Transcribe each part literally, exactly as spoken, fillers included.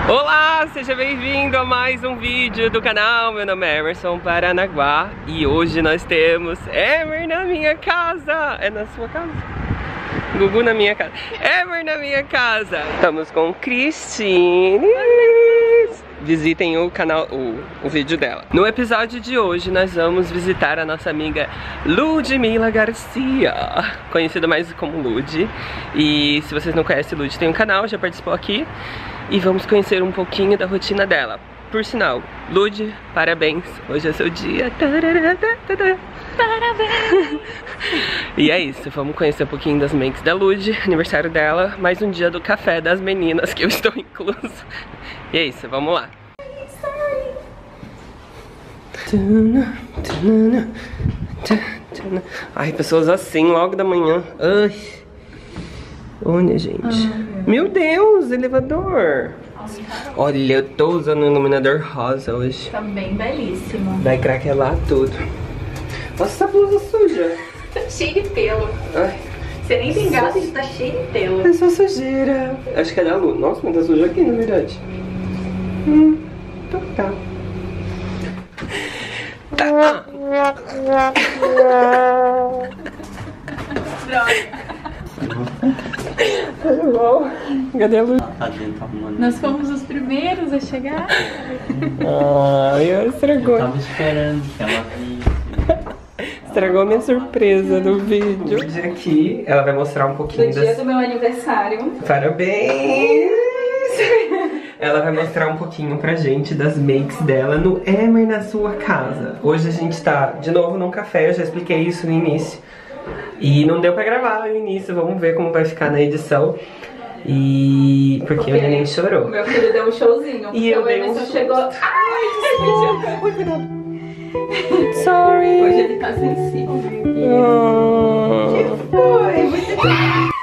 Olá, seja bem-vindo a mais um vídeo do canal. Meu nome é Emerson Paranaguá e hoje nós temos Emer na minha casa. É na sua casa? Gugu na minha casa. Emer na minha casa. Estamos com Cristine. Visitem o canal, o, o vídeo dela. No episódio de hoje nós vamos visitar a nossa amiga Ludmila Garcia, conhecida mais como Lud. E se vocês não conhecem Lud, tem um canal, já participou aqui. E vamos conhecer um pouquinho da rotina dela. Por sinal, Lud, parabéns, hoje é seu dia. Parabéns. E é isso, vamos conhecer um pouquinho das makes da Lud, aniversário dela, mais um dia do café das meninas, que eu estou incluso. E é isso, vamos lá. Ai, pessoas assim, logo da manhã. Ai. Olha, gente. Ai, meu Deus, elevador. Olha, eu tô usando um iluminador rosa hoje. Tá bem belíssimo. Vai craquelar tudo. Nossa, essa blusa suja. Tá cheio de pelo. Ai. Você nem tem gato e tá cheio de pelo. É só sujeira. Acho que é da luz. Nossa, mas tá suja aqui, na verdade. Hum, então tá. Tá. Droga. Tudo bom? Cadê a luz? Nós fomos os primeiros a chegar. Ai, eu estragou. Eu tava esperando que ela visse. Estragou a minha surpresa do vídeo. Hoje aqui, ela vai mostrar um pouquinho No dia das... do meu aniversário. Parabéns! Ela vai mostrar um pouquinho pra gente das makes dela no Emer na sua casa. Hoje a gente tá de novo num café, eu já expliquei isso no início. E não deu pra gravar no início, vamos ver como vai ficar na edição. E... porque, porque o neném chorou. Meu filho deu um showzinho. E eu o dei um Emerson susto. chegou... Ai, desculpa. Ui, cuidado. Sorry. Hoje ele tá sensível. Oh. Que foi?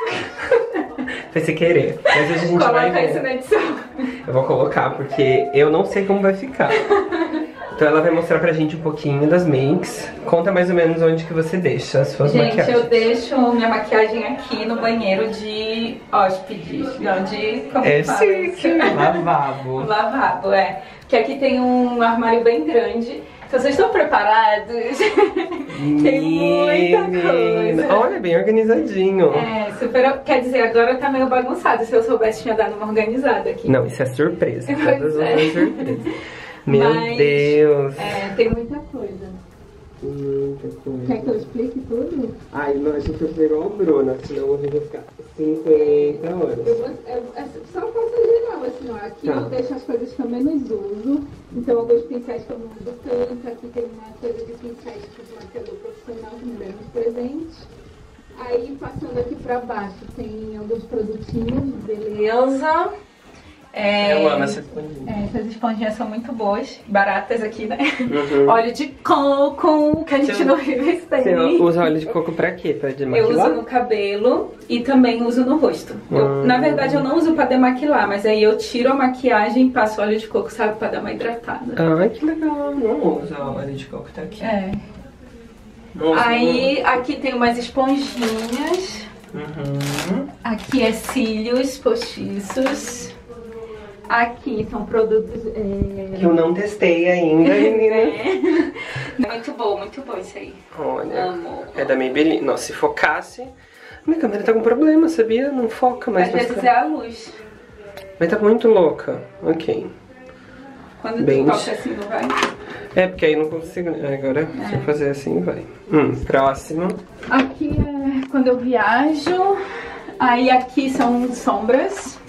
Foi sem querer. Mas hoje a gente vai Coloca ver. isso na edição. Eu vou colocar porque eu não sei como vai ficar. Então ela vai mostrar pra gente um pouquinho das makes. Conta mais ou menos onde que você deixa as suas Gente, maquiagens. eu deixo minha maquiagem aqui no banheiro de hóspedes. Não, de... como É fala chique. isso? Lavabo. Lavabo, é. Que aqui tem um armário bem grande. Se vocês estão preparados, tem muita coisa. Olha, bem organizadinho. É, super... Quer dizer, agora tá meio bagunçado. Se eu soubesse, tinha dado uma organizada aqui. Não, isso é surpresa. Pois Todas é. as surpresas. Meu Mas, Deus. É, tem muita coisa. Muita coisa. Quer que eu explique tudo? Ai, não, a gente pegou a Bruna, senão eu vou ficar cinquenta horas. Eu vou, é, é só faço geral, assim, ó. Aqui Tá. eu deixo as coisas que eu menos uso. Então, alguns pincéis que eu não uso tanto. Aqui tem uma coisa de pincéis tipo maquiador profissional que me deram de presente. Aí, passando aqui pra baixo, tem alguns produtinhos, beleza. É, Eu amo essa esponjinha. é, essas esponjinhas são muito boas, baratas aqui, né? Uhum. Óleo de coco, que a gente Você- no Rio tem. Você usa óleo de coco pra quê? Pra Eu demaquilar? uso no cabelo e também uso no rosto. Eu, Hum. Na verdade, eu não uso pra demaquilar, mas aí eu tiro a maquiagem e passo óleo de coco, sabe? Pra dar uma hidratada. Ai, que legal. Não usa óleo de coco, tá aqui. É. Não usa Aí, aqui tem umas esponjinhas. Uhum. Aqui é cílios postiços. Aqui são produtos... É... Que eu não testei ainda, menina. É. Muito bom, muito bom isso aí. Olha, Amo. é da Maybelline. Nossa, se focasse... Minha câmera tá com problema, sabia? Não foca mais. Às nas vezes câmeras. é a luz. Mas tá muito louca. Ok. Quando Bem- tu toca assim, não vai? É, porque aí eu não consigo... Agora, se eu fazer assim, vai. Hum, próximo. Aqui é quando eu viajo. Aí aqui são sombras.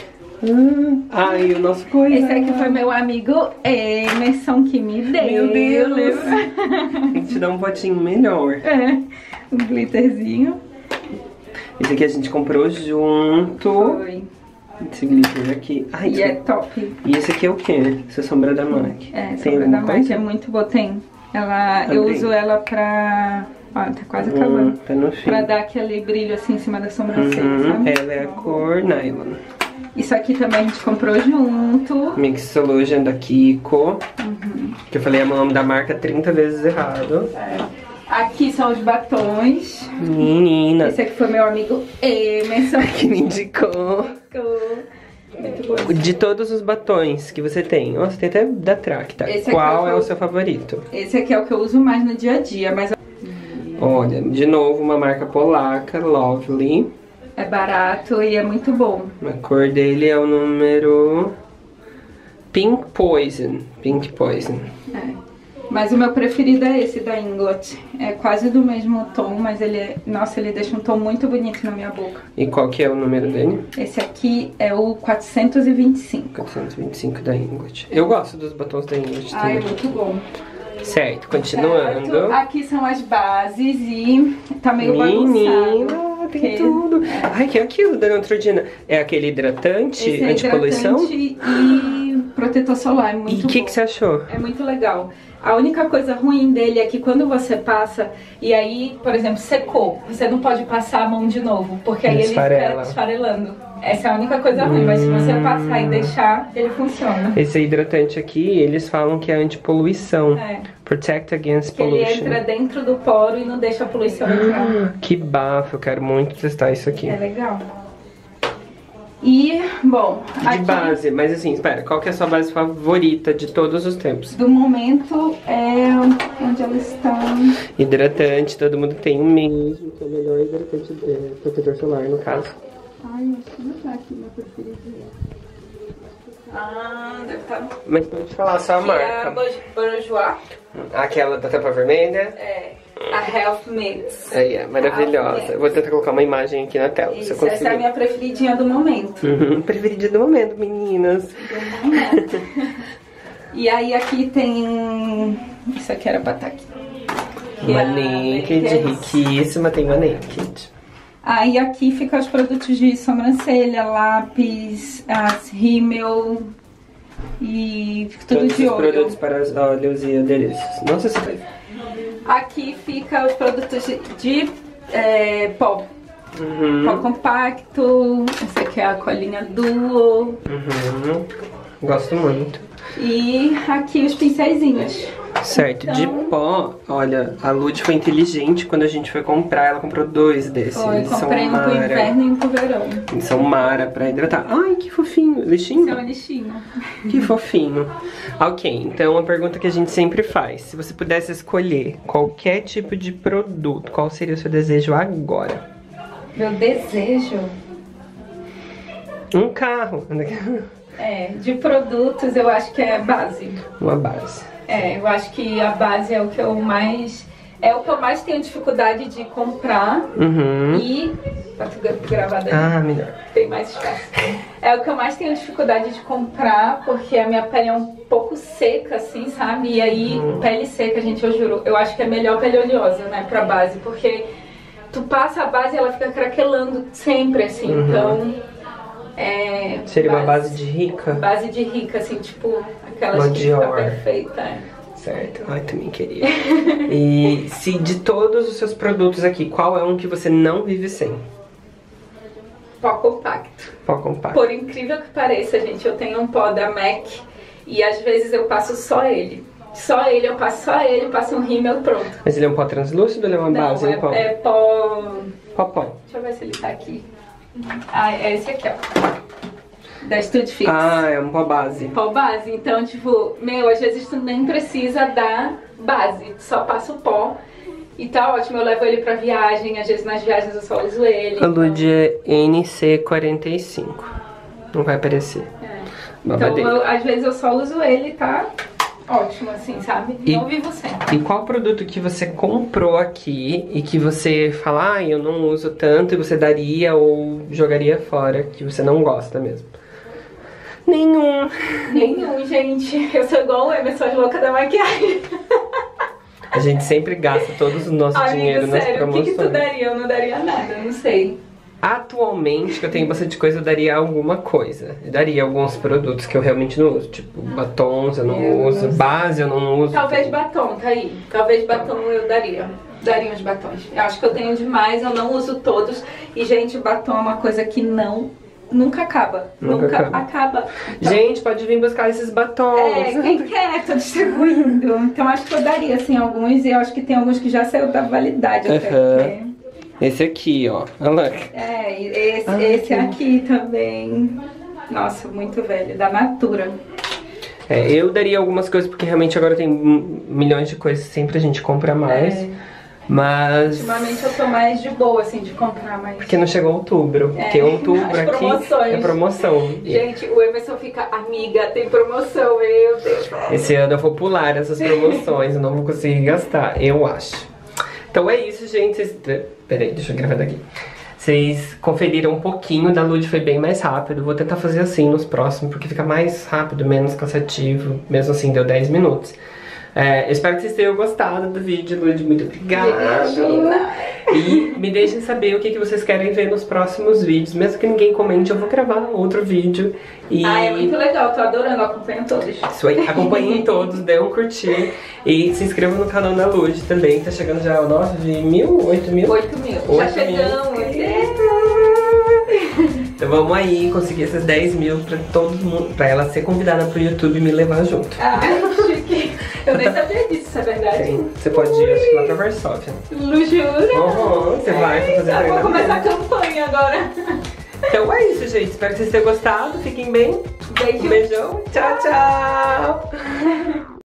Hum. Ai, o nosso coisa. Esse aqui foi meu amigo Emerson que me deu. Meu Deus. Tem que te dar um potinho melhor. É, um glitterzinho. Esse aqui a gente comprou junto. Foi. Esse glitter aqui. Ai, E que- é top. E esse aqui é o quê? Essa sombra da MAC. É, Tem sombra alguma da coisa? MAC é muito boa. Tem. Ela, eu Também. uso ela pra... Ó, tá quase Hum, acabando. tá no fim. Pra dar aquele brilho assim em cima da sobrancelha, Uhum, sabe? ela é a cor nylon. Isso aqui também a gente comprou junto. Mixologian da Kiko. Uhum. Que eu falei o nome da marca trinta vezes errado. É. Aqui são os batons. Menina. Esse aqui foi meu amigo Emerson Que me indicou. que Muito bom. De todos os batons que você tem, nossa, tem até da Tracta. Esse Qual aqui é eu- o seu favorito? Esse aqui é o que eu uso mais no dia a dia, mas Olha, de novo, uma marca polaca, Lovely. é barato e é muito bom. A cor dele é o número Pink Poison. Pink Poison. É. Mas o meu preferido é esse da Inglot. É quase do mesmo tom, mas ele é... Nossa, ele deixa um tom muito bonito na minha boca. E qual que é o número dele? Esse aqui é o quatrocentos e vinte e cinco. quatrocentos e vinte e cinco da Inglot. Eu gosto dos batons da Inglot Ai, é também. muito bom. Certo, continuando. Certo. Aqui são as bases e tá meio bagunçado. Menina, tem Que- tudo. Ai, que é aquilo da Neutrogena? É aquele hidratante, Esse é antipoluição? hidratante e protetor solar, é E muito o que, bom. que você achou? É muito legal. A única coisa ruim dele é que quando você passa e aí, por exemplo, secou, você não pode passar a mão de novo, porque aí ele Esfarela. fica esfarelando. Essa é a única coisa ruim, mas se você passar e deixar, ele funciona. Esse hidratante aqui, eles falam que é antipoluição. É, Protect against que ele pollution. entra dentro do poro e não deixa a poluição entrar. Ah, que bafo, eu quero muito testar isso aqui. É legal. E, bom, De aqui base, mas assim, espera, qual que é a sua base favorita de todos os tempos? do momento é onde ela está. Hidratante, todo mundo tem o mesmo, que é o melhor hidratante, é, protetor solar no caso. Ai, acho que não tá aqui meu preferido. Ah, deve estar. Mas pode falar só a Que é a marca. Bourjois. Aquela da tampa vermelha. É, a Health Mix. Aí é maravilhosa. Ah, Eu vou tentar colocar uma imagem aqui na tela, se eu Isso, essa é a conseguir. minha preferidinha do momento. Uhum, preferida do momento, meninas. Do momento. E aí aqui tem... Isso aqui era pra estar aqui. Que é Uma a naked, Naked. riquíssima, tem uma naked. Aí aqui fica os produtos de sobrancelha, lápis, as rímel e tudo Todos de os olho. produtos para os olhos e adereços. Nossa, você faz. Aqui fica os produtos de, de é, pó. Uhum. Pó compacto, essa aqui é a colinha Duo. Uhum. Gosto muito. E aqui os pincelzinhos. Certo, de Então- pó, olha, a Lud foi inteligente quando a gente foi comprar, ela comprou dois desses. Foi, Eles são comprei um pro mara. inverno e um pro verão. Eles são mara pra hidratar. Ai, que fofinho. Lixinho? Esse é um lixinho. Que fofinho. Ok, então a pergunta que a gente sempre faz. Se você pudesse escolher qualquer tipo de produto, qual seria o seu desejo agora? Meu desejo Um carro. é, de produtos eu acho que é base. Uma base. É, eu acho que a base é o que eu mais... É o que eu mais tenho dificuldade de comprar Uhum. e... Pra tu gra- gravar daí. Ah, melhor. Tem mais espaço. É o que eu mais tenho dificuldade de comprar, porque a minha pele é um pouco seca, assim, sabe? E aí, pele seca, gente, eu juro, eu acho que é melhor pele oleosa, né, pra base, porque tu passa a base e ela fica craquelando sempre, assim, Uhum. então... É, Seria uma base de rica? Base de rica, assim, tipo, aquelas Uma que fica Dior. perfeita. é. Certo. Ai, também queria. E se de todos os seus produtos aqui, qual é um que você não vive sem? Pó compacto. Pó compacto. Por incrível que pareça, gente, eu tenho um pó da MAC e às vezes eu passo só ele. Só ele, eu passo só ele, passo um rímel, pronto. Mas ele é um pó translúcido ou ele é uma Não, base em pó? é, é pó... Pó pó. Deixa eu ver se ele tá aqui. Ah, é esse aqui, ó. Da Studio Fix. Ah, é um pó base. Pó base. Então, tipo, meu, às vezes tu nem precisa da base. Tu só passa o pó. E tá ótimo, eu levo ele pra viagem. Às vezes nas viagens eu só uso ele. A Lud é N C quarenta e cinco. Não vai aparecer. É. Então, Babadeira. eu, às vezes eu só uso ele, tá? Ótimo, assim, sabe? E- Não vivo sem. E qual produto que você comprou aqui e que você fala, ah, eu não uso tanto e você daria ou jogaria fora, que você não gosta mesmo? Nenhum. Nenhum, gente. Eu sou igual o Emerson, as louca da maquiagem. A gente sempre gasta todo o nosso Amigo, dinheiro nas sério, o que, promoções. que tu daria? Eu não daria nada, não sei. Atualmente, que eu tenho bastante coisa, eu daria alguma coisa. Eu daria alguns produtos que eu realmente não uso. Tipo, batons eu não Eu uso, não sei. base eu não uso. Talvez batom, tá aí. Talvez batom eu daria. Daria uns batons. Eu acho que eu tenho demais, eu não uso todos. E, gente, batom é uma coisa que não... Nunca acaba. Nunca Nunca, acaba. acaba. Então, Gente, pode vir buscar esses batons. é, quem quer, tô distribuindo. Então acho que eu daria, assim, alguns. E eu acho que tem alguns que já saiu da validade até. Aham. Esse aqui, ó. Olha lá. É, e esse, Ai, esse que- aqui também. Nossa, muito velho, da Natura. É, eu daria algumas coisas, porque realmente agora tem milhões de coisas, sempre a gente compra mais. É. Mas... ultimamente eu tô mais de boa, assim, de comprar mais. Porque não chegou outubro. É. Porque outubro aqui é promoção. Gente, o Emerson fica, amiga, tem promoção, meu Deus. Esse ano eu vou pular essas promoções, eu não vou conseguir gastar, eu acho. Então é isso, gente. Vocês... Peraí, deixa eu gravar daqui. Vocês conferiram um pouquinho, da Lud foi bem mais rápido. Vou tentar fazer assim nos próximos, porque fica mais rápido, menos cansativo. Mesmo assim, deu dez minutos. É, eu espero que vocês tenham gostado do vídeo, Lud. Muito obrigada. E me deixem saber o que, que vocês querem ver nos próximos vídeos. Mesmo que ninguém comente, eu vou gravar outro vídeo. E... ah, é muito legal, tô adorando, acompanho todos. Isso aí, acompanhem todos, dê um curtir. E se inscrevam no canal da Lud também, tá chegando já nove mil, oito mil? oito mil, já chegamos. Então vamos aí conseguir esses dez mil pra todo mundo, pra ela ser convidada pro YouTube e me levar junto. Ai, chique. Eu nem sabia disso, isso é verdade. Sim, você pode ir, acho que lá pra Varsóvia. Jura? Uhum, você vai pra fazer treinamento. Vou começar a campanha agora. Então é isso, gente. Espero que vocês tenham gostado. Fiquem bem. Beijo. Um beijão. Tchau, tchau.